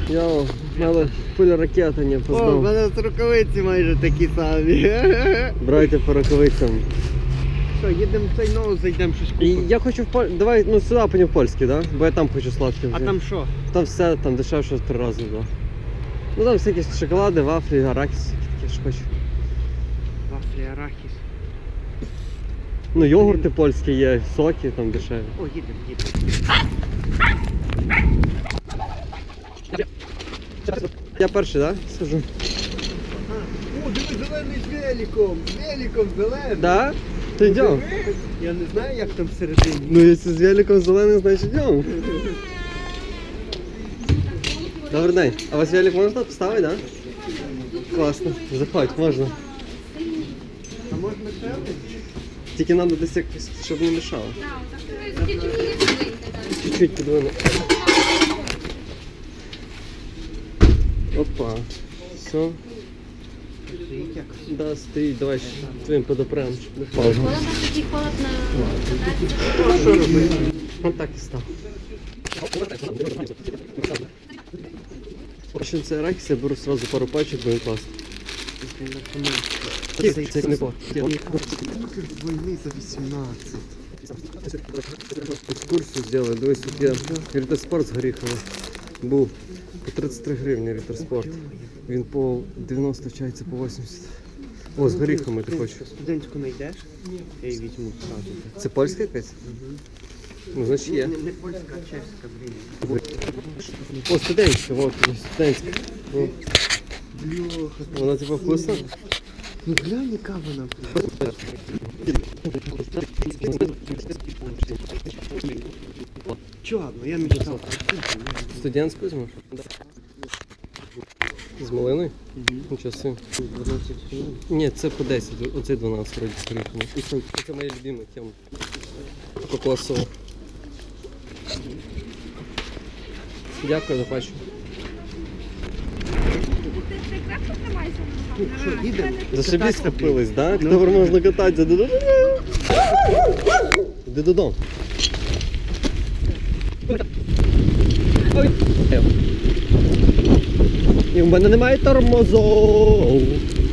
Йоу, надо пуль ракета не О, в познав. мене з рукавиці майже такі самі. Брайте по рукавицям. Що, їдемо в цей ноут, зайдемо щось І купимо. я хочу давай, ну сюди, а потім в польський, да? Бо я там хочу сладке А вже. там що? Там все, там дешевше в 3 рази, да. Ну там всякі шоколади, вафлі, арахіс, таке що хочу. Вафлі, арахіс. Ну йогурти польські є, соки там дешеві. О, їдемо. Я перший, да? Сажу. О, диви, зелений з великом. З великом зелений. Да? То йдемо. Я не знаю, як там всередині. Ну якщо з великом зелений, значить йдемо. Добрий день. А у вас велик можна поставити, да? Класно. Заходь, можна. А можна ще один? Тільки треба десь якось, щоб не мішало. Чуть-чуть подвину. Опа. Все. Стоїть якось. Да, стоїть, давай ще твоїм подопрем, щоб не впав. Холодно, такий холодно. А що робити? Он так і став. Ще це арахіс, я беру сразу пару пачок, бо він класний. Це не по. Війни за 18. Екскурсію зробили, дивись, тут є рітерспорт з горіхами. Був по 33 гривні рітерспорт. Він по 90, вчається по 80. О, з горіхами ти хочеш. Студентську знайдеш? Я її візьму одразу. Це польська якась? Ну, значить є. Не польська, а чеська, блін. О, студентська, вот, студентська. Ну, Бльоха. вона типа вкусна? Ну глянь, яка вона. Чо, ну я мечтав. Студентську візьмеш? З малиною? Нічого собі. 12 гривень. Ні, це по 10, оцей 12 вроді з горіхами. Це моя любима тема. Кокосова. Дякую, до побачення. Що, їдемо? Зашибісь купились, да? Тепер можна кататися. Іди додому. І в мене немає тормозов.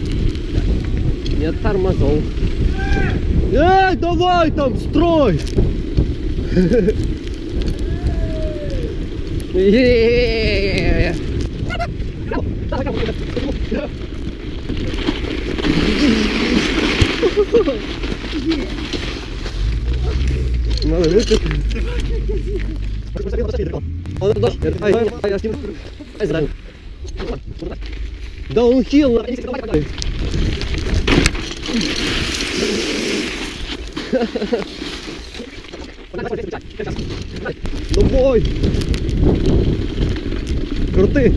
Нет тормозов. Ей, давай там, строй! Є-є-є-є-є. Надо выкатить. Даунхилл. Давай. Крути.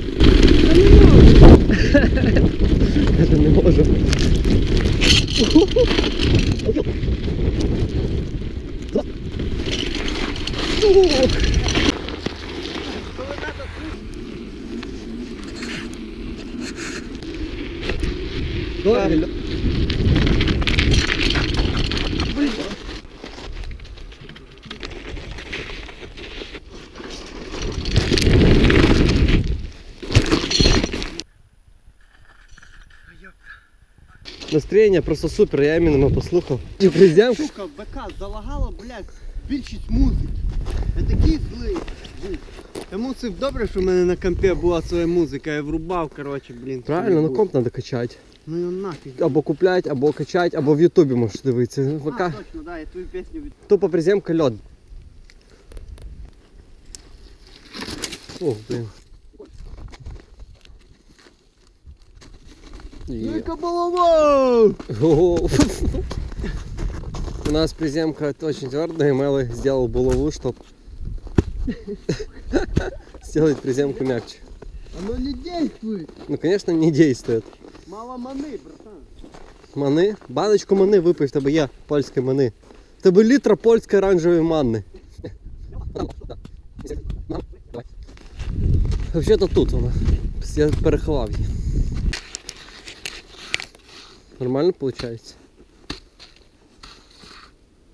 Я не можу. Давай. Настроєння просто супер, я іменно послухав. Призем. Сука, БК залагало, блядь, більшість музики. Я такий злий був. Я мусив добре, що в мене на компі була своя музика, я врубав, коротше, блін. Правильно, на комп треба качати. Ну його нафіг. Або купляти, або качати, або в Ютубі можеш дивитися. А, точно, да, я твою пісню від... Тупо приземка льод. Ох, блін. Ну яка балова! Ого. У нас приземка очень твердая, и Мэлли сделал булаву, чтобы сделать приземку мягче. Оно не действует! Ну, конечно, не действует. Мало мани, братан. Мани? Баночку мани випий, в тебе є польської мани. В тебе літра польської оранжевої манни. Взагалі-то тут вона. Я переховав її. Нормально виходить?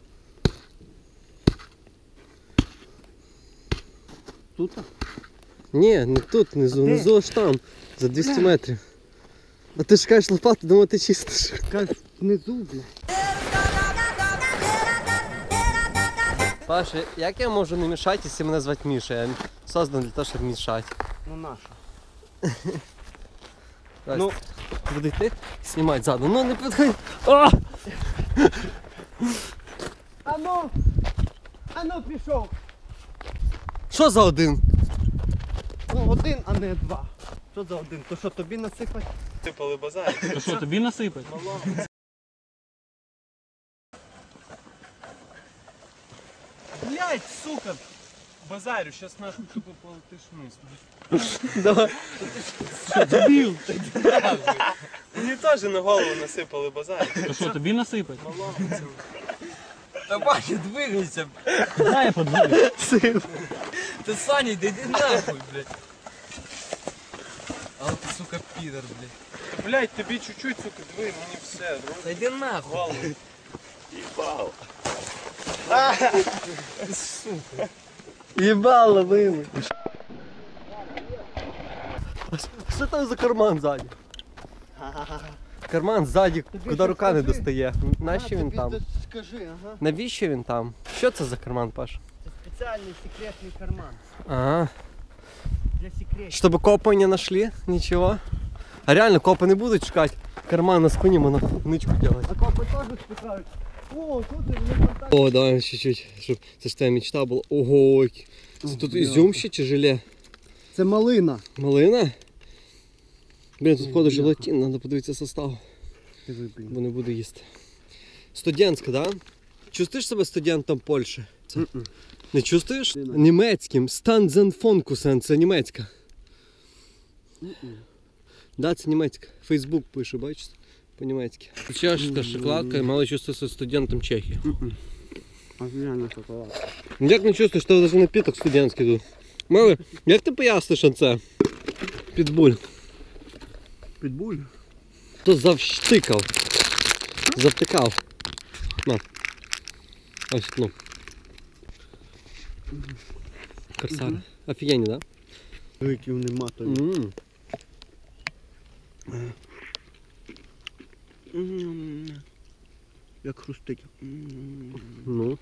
Тут? Ні, не тут, внизу, внизу аж там, за 200 метрів. А ти ж кажеш лопату, думаю, ти чистиш. Кажуть, внизу, бля. Паша, як я можу не мішати, якщо мене звати Міша? Я создан для того, щоб мішати. Ну наша. Ну, буду йти, знімати ззаду. Ну, не підходь. О! Ану, пішов. Що за один? Ну, один, а не два. Що за один? То що, тобі насипати? Сипали базар. То що, тобі насипать? Блять, сука! Базарю, сейчас нахуй тупо полетиш вниз. Давай. Дебіл! Мені теж на голову насипали базар. То що, тобі насипать? Та бачу, двигайся. Дай я подвигаю. Ти Саня, йди нахуй, блядь. Але ти, сука, підер, блядь. Блять, тобі чуть-чуть, сука, дві, мені все. Та йди нахуй. Голову. Їбало вили. Що там за карман ззаді? Карман ззаді, куди що рука не скажи? достає. Нащо він там? Скажи, ага. Навіщо він там? Що це за карман, Паш? Це спеціальний секретний карман. Ага. Для секретів. Чтобы копы не нашли ничего. А реально копы не будут шукать карман на спине, мы нычку делать. А копи теж спитають. О, тут не контакт. О, давай чуть-чуть, щоб це ж твоя мечта була. Ого, це тут ізюм ще чи желе? Це малина. Малина? Блін, тут походу желатин, треба подивитися состав, бо не буду їсти. Студентська, да? Чувствуєш себе студентом Польщі? Не чувствуєш? Німецьким. Станзенфонкусен, це німецька. Да, це німецька. Фейсбук пише, бачите? По-німецьки. Чашка, шоколадка, мало чувствується студентом Чехії. Офігенно шоколад. Як не чувствуєш, що навіть напіток студентський тут? Мали, як ти поясниш оце? Підбуль. Підбуль? То завштикав. Завтикав. На. Ось, ну. Корсари. Офігенні, да? Виків нема то. Як хрустить. Ну.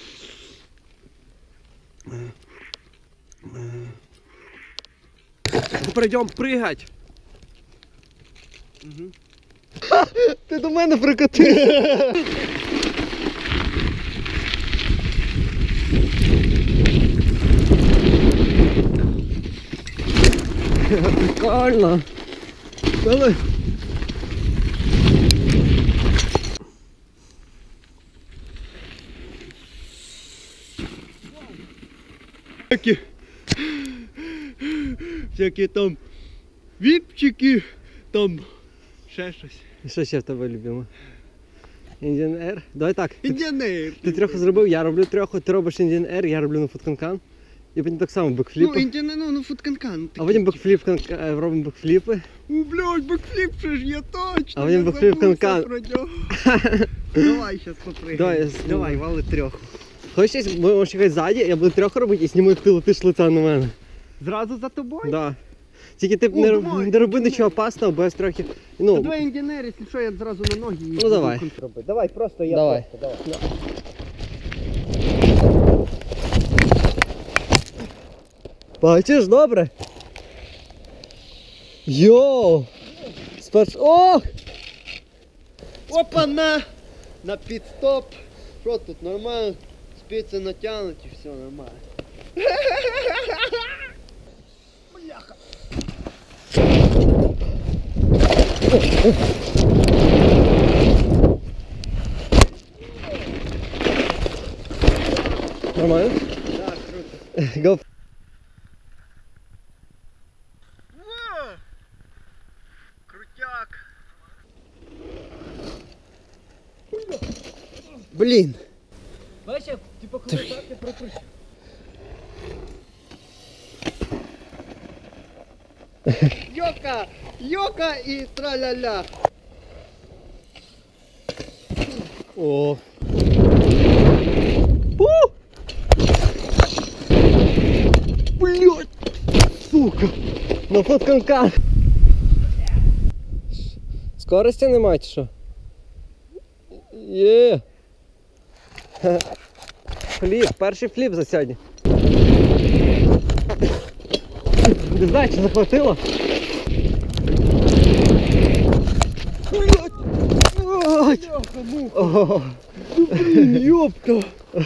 Тепер йдемо пригать. Ти до мене прикотив. Прикольно. Давай. Всякі там віпчики, там ще щось. Що ще в тебе любимо? Indian Air? Давай так. Індіанер. Ти трьох зробив, я роблю трьох, ти робиш Indian Air, я роблю на футканкан. І потім так само бекфліпи. Ну, індіанер, ну, футканкан. А потім бекфліп, робимо бекфліпи. О, блядь, бекфліп ще ж є точно. А потім бекфліп канкан. Давай щас попригаємо. Давай, вали трьох. Хочеш, можеш їхати ззаді, я буду трьох робити і зніму, як ти летиш лицем на мене. Зразу за тобою? Да. Тільки ти О, не, давай, не роби нічого опасного, бо я трохи. Ну, Давай індіанер, якщо що, я зразу на ноги і Ну, давай. буду робити. Давай, просто я Давай. просто, давай. Бачиш, добре? Йоу! Спершу. Ох! Опа, на підстоп. Що тут, нормально? Спиці натягнуті, все нормально. Бляха. Нормально? Так, круто. Go. Крутяк. Блін. Бачиш, типу, коли так ти пропущу. Йока! Йока і траля-ля. О. Блять! сука! На подканкан. Скорості нема чи що? Є. Фліп, перший фліп за сьогодні. Не знаю, чи захватило? Ёпта!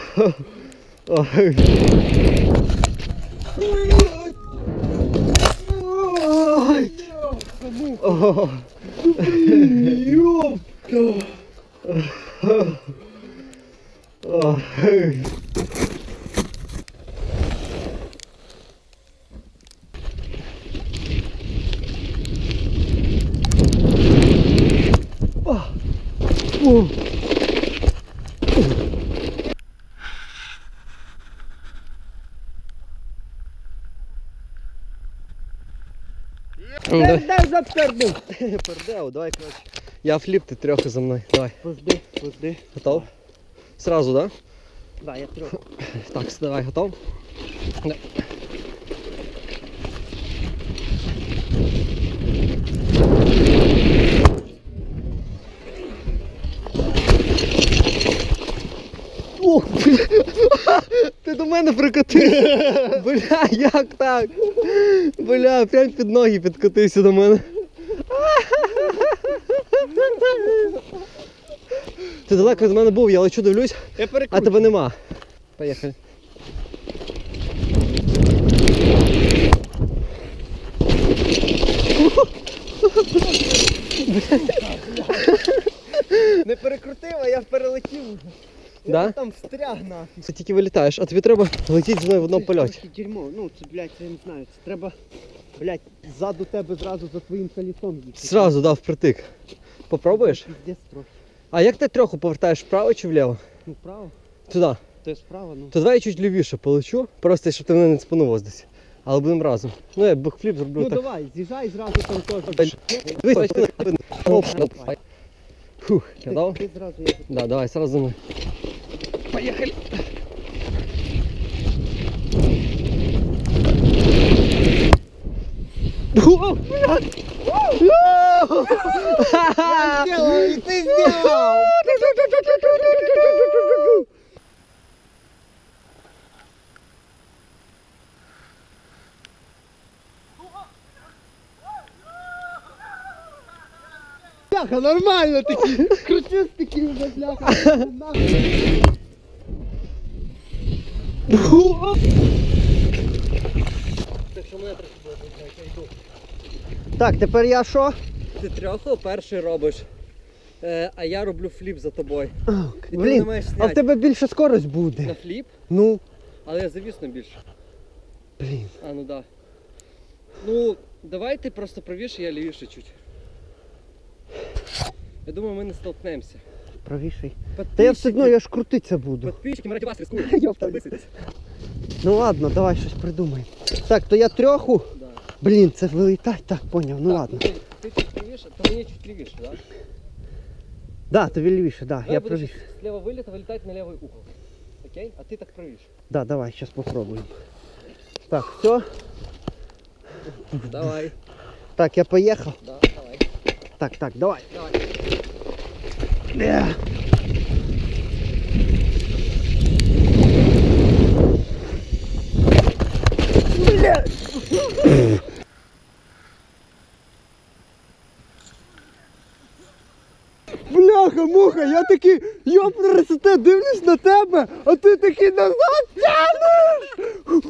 Дай заперду! Пердео, давай, коротше. Я фліп, ти трьох за мною. Давай. Пожди. Готов? Сразу, да? Да, я трьох. Так, давай, готов? Да. О, бля. Ти до мене прикотився. Бля, як так? Бля, прям під ноги підкотився до мене. Ти далеко від мене був, я лечу, дивлюсь, Я а перекручу. тебе нема. Поїхали. Не перекрутив, а я перелетів. Да? Я там встряг нафіг. Ти тільки вилітаєш, а тобі треба летіти зі мною в одному польоті. Трохи дерьмо. Ну, це, блядь, це я не знаю. Це треба, блядь, ззаду тебе зразу за твоїм колесом їхати. Зразу дав впритик. Попробуєш? Піздець трохи. А як ти трьоху повертаєш, вправо чи вліво? Ну, вправо. Туди. То є справа, ну. То давай я чуть лівіше полечу, просто щоб ти мене не цпанув ось десь. Але будемо разом. Ну я бекфліп зроблю Ну, так. давай, з'їжджай зразу там теж. Фух, готов? Ти зразу я. Да, давай, сразу за мною. Поехали! О, блядь! Сделал, и ты сделал! Бляха, нормально такі! Крутюсь такі вже, бляха! Нахуй. Так, тепер я що? Ти трьоху перший робиш, а я роблю фліп за тобою. І ти Блін, не маєш а в зняти тебе більше скорость на буде. фліп, Ну, але я завісно більше. блін. А, ну да. Ну, давай ти просто правіше, я лівіше чуть. Я думаю, ми не столкнемося. Правіший. Та я все одно, я ж крутитися буду. Підписчики, раді вас рискують. Йопта. Підписуйтесь. Ну ладно, давай щось придумаємо. Так, то я трьоху. Да. Блін, це вилітай. Так, поняв, ну Так, ладно. ну, ти чуть правіше, то мені чуть лівіше, да? Да, тобі лівіше, да, Давай я будеш правіше. з лівого виліта вилітати на лівий угол. Окей? А ти так правіше. Да, давай, зараз попробуємо. Так, все. Давай. Так, я поїхав. Да, давай. Так, давай. Давай. Бляха, муха, я такий, йоп-ресете, дивлюсь на тебе, а ти такий назад тянеш!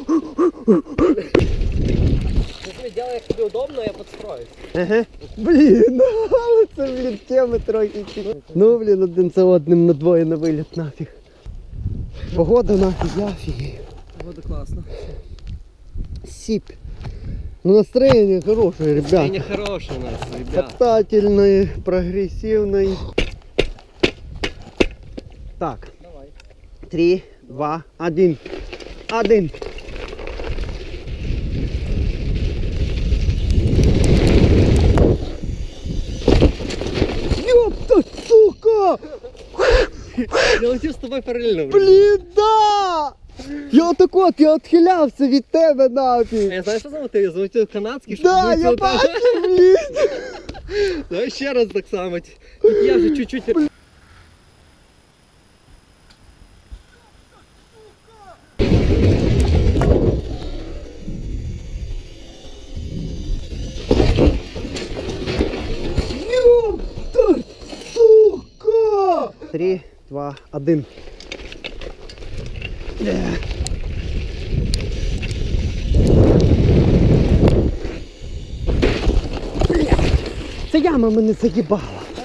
Ти собі ділай, як тобі удобно, я підстроюсь. Ага. Блін, але це, блін, теми трохи. Ну, блін, один за одним на двоє на виліт нафіг. Погода нафіг, я офігею. Буде класно. Сипь. Ну настроение хорошее, ребят. Настроєння хороше у нас, ребят. Катательное, прогрессивное. Так, Давай. 3, 2, 1. 1. Ёпта, сука! Я летів з тобою паралельно. Блин, да! Я так от, я відхилявся від тебе А нафіг. я знаю, що замотив? Я замотив канадський, щоб Да, бути я отак. бачу, блін. Давай ще раз так само. Тільки я вже чуть-чуть. Сука! 3, 2, 1. Ця яма мене заїбала.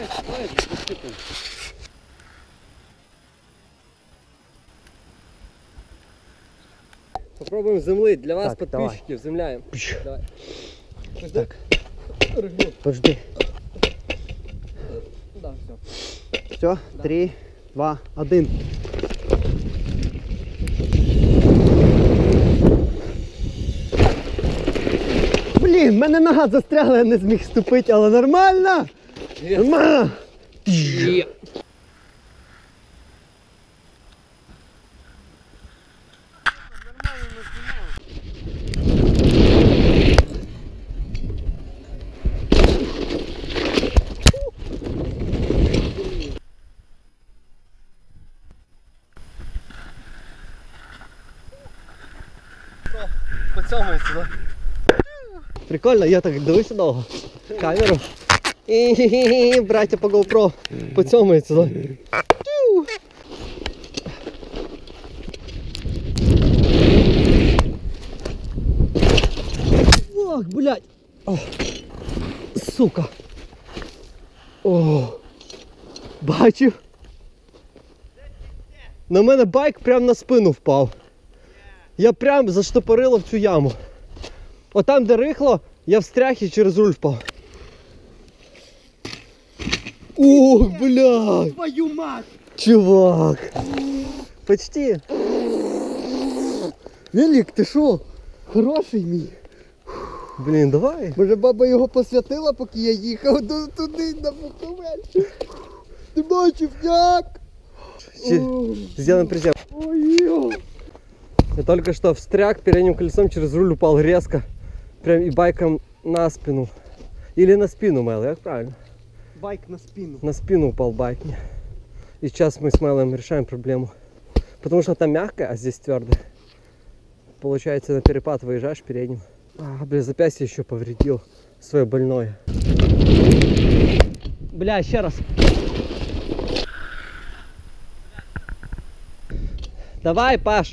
Попробуємо земли. Для вас, Так, давай. підписчиків, земляємо. Давай. Так. Подожди. Да, все. Все, 3, 2, 1. Блін, в мене нога застрягла, я не зміг ступити, але нормально! Нормально! По цьому і сюди. Прикольно, я так дивився довго. Камеру. І браття по GoPro. По цьому і сюди. Ох, блядь. О, сука. О, бачив? На мене байк прямо на спину впав. Я прям заштопорило в цю яму. Отам, де рихло, я встряг і через руль впав. Ох, блядь! Твою мать! Чувак! Почти. Велик, ти шо? Хороший мій. Блін, давай. Може баба його посвятила, поки я їхав туди на Буковель. Ти бачив, як? Сделаем призем. Ой-ё. Я только что встряг передним колесом, через руль упал резко. Прям и байком на спину. Или на спину, Мел, как правильно? Байк на спину. На спину упал байк мне. И сейчас мы с Мелом решаем проблему. Потому что там мягкая, а здесь твердая. Получается, на перепад выезжаешь передним. А, бля, запястье еще повредил. Свое больное. Бля, ще раз. Давай, Паш!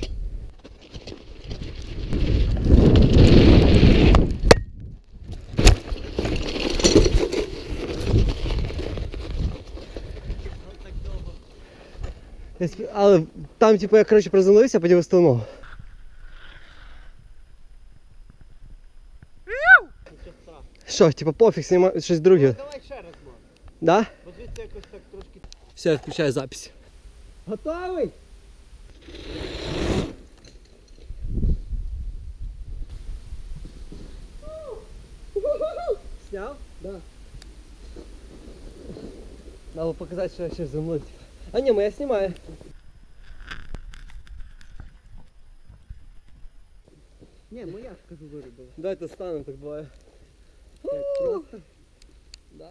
Але там, типу, я, коротше, приземлився, а потім виставнув. Що, типу, пофіг, знімаю щось друге. Давай ще раз, мам. Да? Бо звідси якось так трошки. Все, я включаю запись. Готовий? Сняв? Да. Надо показать, что я сейчас землю. А не, я снимаю. Ні, ну я ж кажу, виробила. Давай это станем, так бывает. Так, просто. Да.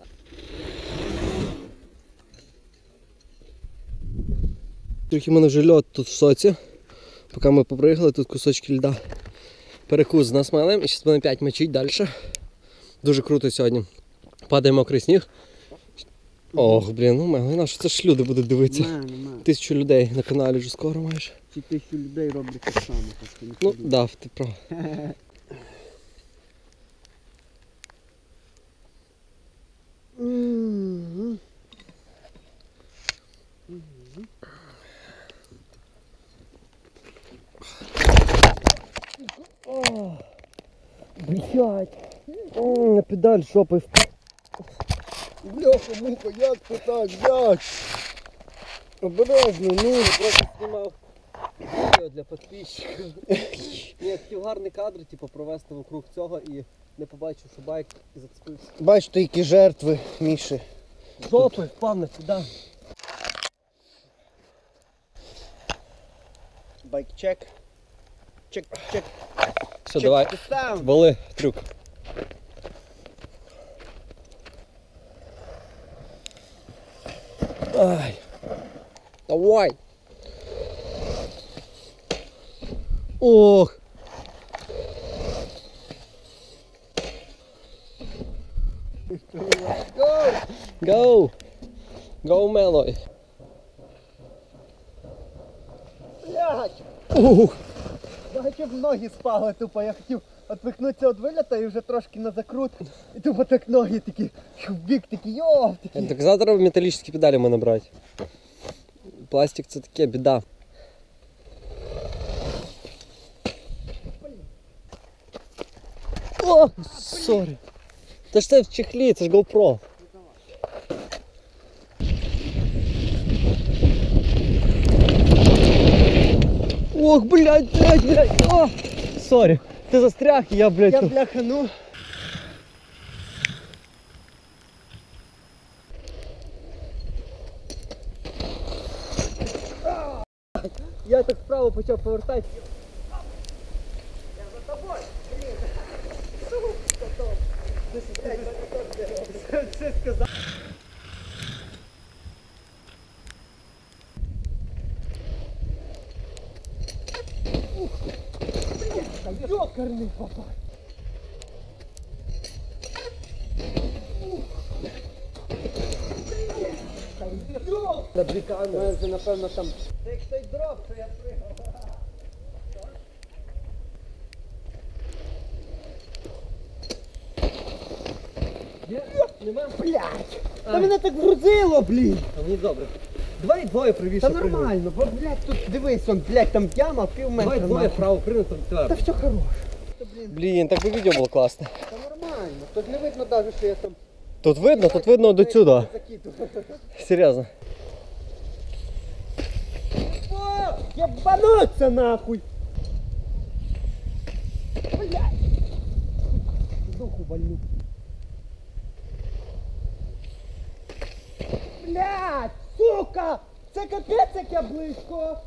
Трохи в мене вже льод тут в соці. Поки ми поприїхали, тут кусочки льда. Перекус з нас малим і зараз будемо 5 мочити далі. Дуже круто сьогодні. Падає мокрий сніг. Ох, блін, ну мене, це ж люди будуть дивитися. Нема. 1000 людей на каналі вже скоро майже. Ці 1000 людей роблять так само. так що не Ну, ходіть. да, ти прав. Мгм. Блять. На педаль жопой. Бляха, муха, як ти так, блядь? Обережно, ну. Просто знімав відео для підписчиків. Ні, такий гарний кадр, типу, провести вокруг цього і не побачив, що байк зацепився. Бачите, які жертви, Міші. Жопою впав на педаль. Байк-чек. check. Все, давай, the sound. вали трюк. Ай. Давай. Ох. Go. Go, Мелой. Блядь, Ух. бачив, ноги спали тупо. Я хотів відвикнутися від виліта і вже трошки на закрут. І тупо так ноги такі в бік такі, йоп, такі. Так завтра металічні педалі можна брати. Пластик це таке, біда. О, сорі. Та ж це в чехлі, це ж GoPro. Ох, блядь. О, сорі. Ти застряг, і я, блядь. Я бляха, ну. Я так вправо почав повертати. Йокарний папа. На дві камери. Це напевно там. Це як той дров, що я пригав. Нема? Блядь! Та мене так врузило, блін! А мені добре. Давай двоє правіше. Та нормально, бо, блядь, тут дивись, он, блядь, там яма, пів Давай метра. двоє нахуй. вправо прийняти. Та все хорош. Та, блін, Блін, так би відео було класне. та нормально. Тут не видно навіть, що я там Тут видно до сюди. закидував. Серйозно. О, ебануться нахуй! Блядь! Духу больну. Блядь! Сука! Це капець, як я близько!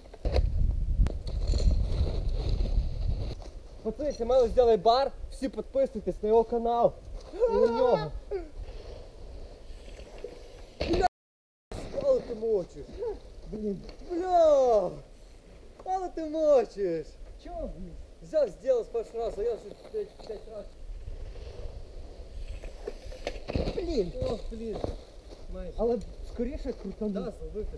Пацани, якщо мало зробити бар, всі підписуйтесь на його канал. І на нього. Але ти мочиш. Блін. Бля! Але ти мочиш. Чого, блін? Взяв, зробив з першого разу, а я вже 5 разів. Блін! Ох, блін. Майже. Але скоріше крутану. Да, вихід.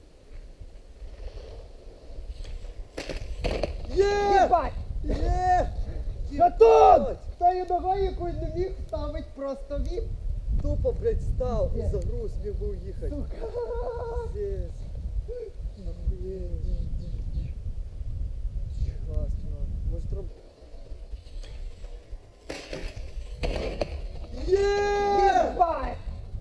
Єбать! Є! Батон! Тою ногою, яку не міг ставить просто віп. Тупо, блядь, став і загруз, міг би уїхати. Сука! Пиздец. Охуеть. Класс, чувак. Может, Єбать!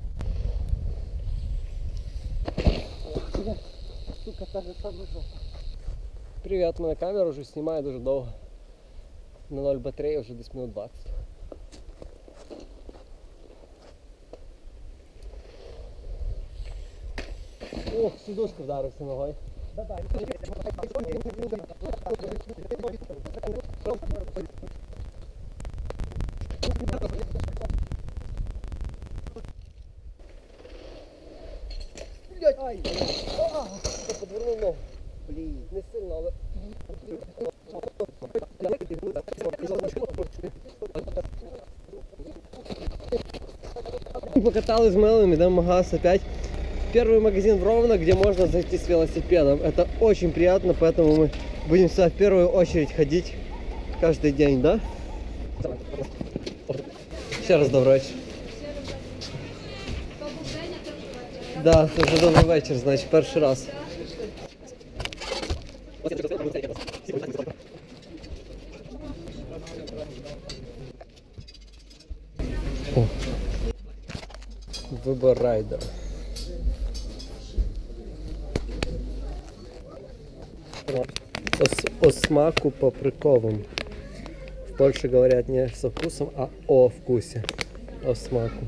Сука, та же сама жопа. Привет, мене камера вже знімає дуже довго. На 0 батареї вже десь минут 20. Ох, сидушка вдарився ногою. Блять! Ай! Я подвернув ногу. Блін, не сильно, але... Покатались с Мелом, идем в магаз опять. Первый магазин в Ровно, где можно зайти с велосипедом. Это очень приятно, поэтому мы будем сюда в первую очередь ходить каждый день, да? Ще раз добрий вечір. Да, це вже добрий вечір, значить, перший раз. О. Вибор райдер. О смаку паприковым. В Польше говорят не со вкусом, а о вкусе. О смаку.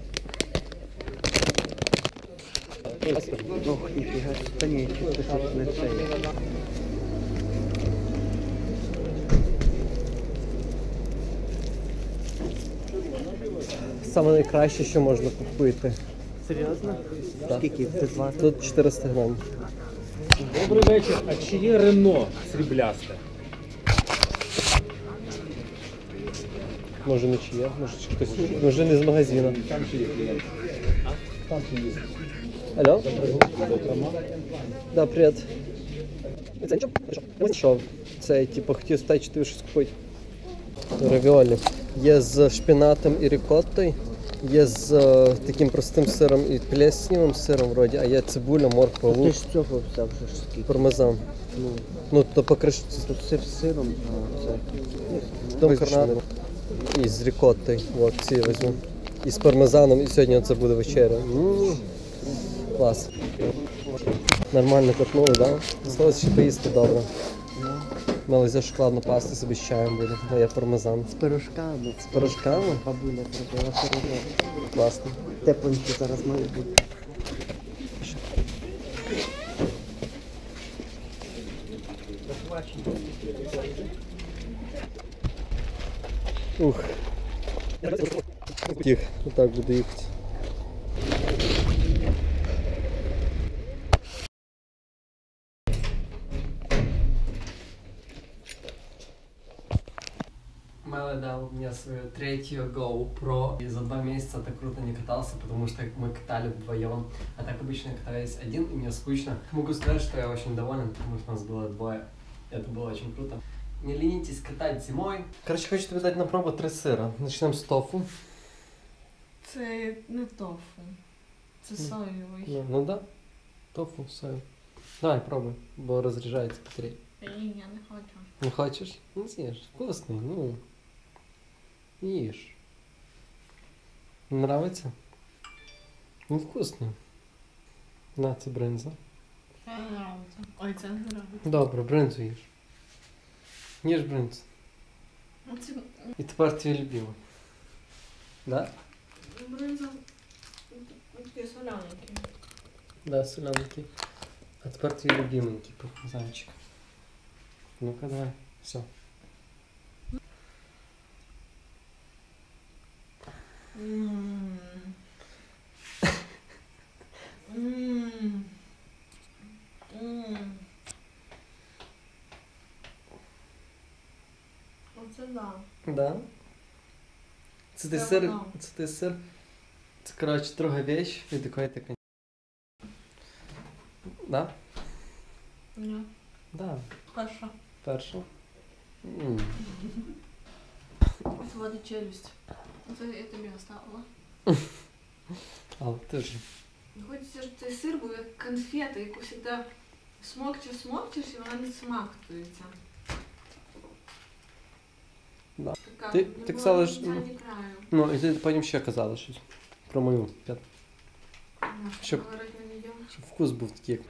Ох, ніфіга, та ні, щось не це. Саме найкраще, що можна купити. Серйозно? Так. Скільки це звати? Тут 400 грам. Добрий вечір. А чи є Рено сріблясте? Може не чиє, може хтось, може не з магазину. Алло? Да, привіт. Це нічого? Що? Це, типу, хотів спитати, чи тобі щось купити. Равіолі. Є з шпінатом і рікоттою, є з таким простим сиром і плесневим сиром вроді, а є цибуля, морква, Ти лук, ж цього взяв вже ж скільки. пармезан. Ну, то покриш Тут сир з сиром, а це. там карнадом. І з рікоттою. От, ці візьму. І з пармезаном, і сьогодні це буде вечеря. Клас. Нормально копнули, так? Да? Залишилось ще поїсти добре. Мали взяти шоколадну пасту, собі з чаєм буде, а я пармезан. З пирожками. З пирожками? Бабуля зробила пирожок. Класно. Тепленькі зараз мають бути. Ух. Тих, отак буду їхати. Мэлэ дал мне свою третью GoPro, и за 2 месяца так круто не катался, потому что мы катали вдвоем. А так обычно я катаюсь один, и мне скучно. Могу сказать, что я очень доволен, потому что нас было двое. Это было очень круто. Не ленитесь катать зимой. Короче, хочу тебе дать на пробу 3 сыра. Начнем с тофу. Це не тофу. Це соєвий. Ну да, тофу, сою. Давай, пробуй, бо розряджається быстрее. Ні, я не хочу. Не хочешь? Ну съешь. Вкусный, ну. Ешь. Нравится? Ну вкусный. На, це бринза. Це нравиться. Ой, це не нравиться. Добре, бринзу їж. Їж бринзу. Це І тепер твій любимий. Да? бринза такі соляники. Да, соляненький. А тепер твій любименький зайчик. Ну-ка, давай. Все. Оце да. Да? Це ти Я сир, вгадав. це ти сир. Це, коротше, друга вещь, від якої ти Да? Ні. Да. Перша. Перша. Отводить челюсть. Це я тобі оставила. А, ти ж. Хочеться, щоб цей сир був як конфета, яку завжди смокчеш, і вона не смактується. Да. Така, Ти не казала, було що- кінця, ні краю. Ну, і ти потім ще казала щось. Про мою п'ятку. Щоб- Говорить на неї. Щоб вкус був такий, як.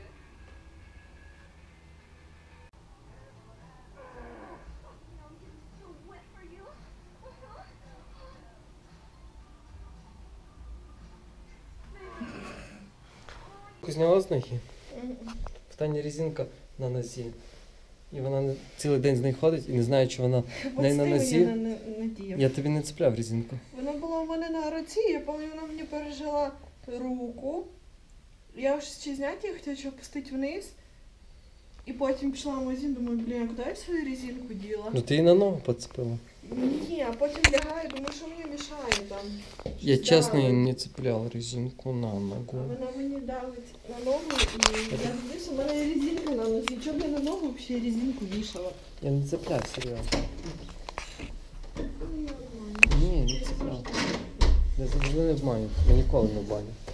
Зняла з ноги? В Тані резинка на нозі. І вона цілий день з нею ходить і не знає, чи вона в неї на нозі. надіяв. Я тобі не цепляв резинку. Вона була в мене на руці, я пам'ятаю, вона мені пережила руку. Я вже ще зняти її хотіла, щоб опустити вниз. І потім пішла в магазин, думаю, блін, куди я свою резинку діла? Ну ти її на ногу поцепила. Ні, а потім лягаю, думаю, що мені мішає там. Я Щось чесно давить. не цеплял резинку на А ногу. вона мені давить на ногу, і я дивлюся, у мене є резинка на носі. Чого б я на ногу взагалі резинку вішала? Я не цепляв, серйозно. Ні, не цепляв. Я завжди не обманю. Я ніколи не обманю.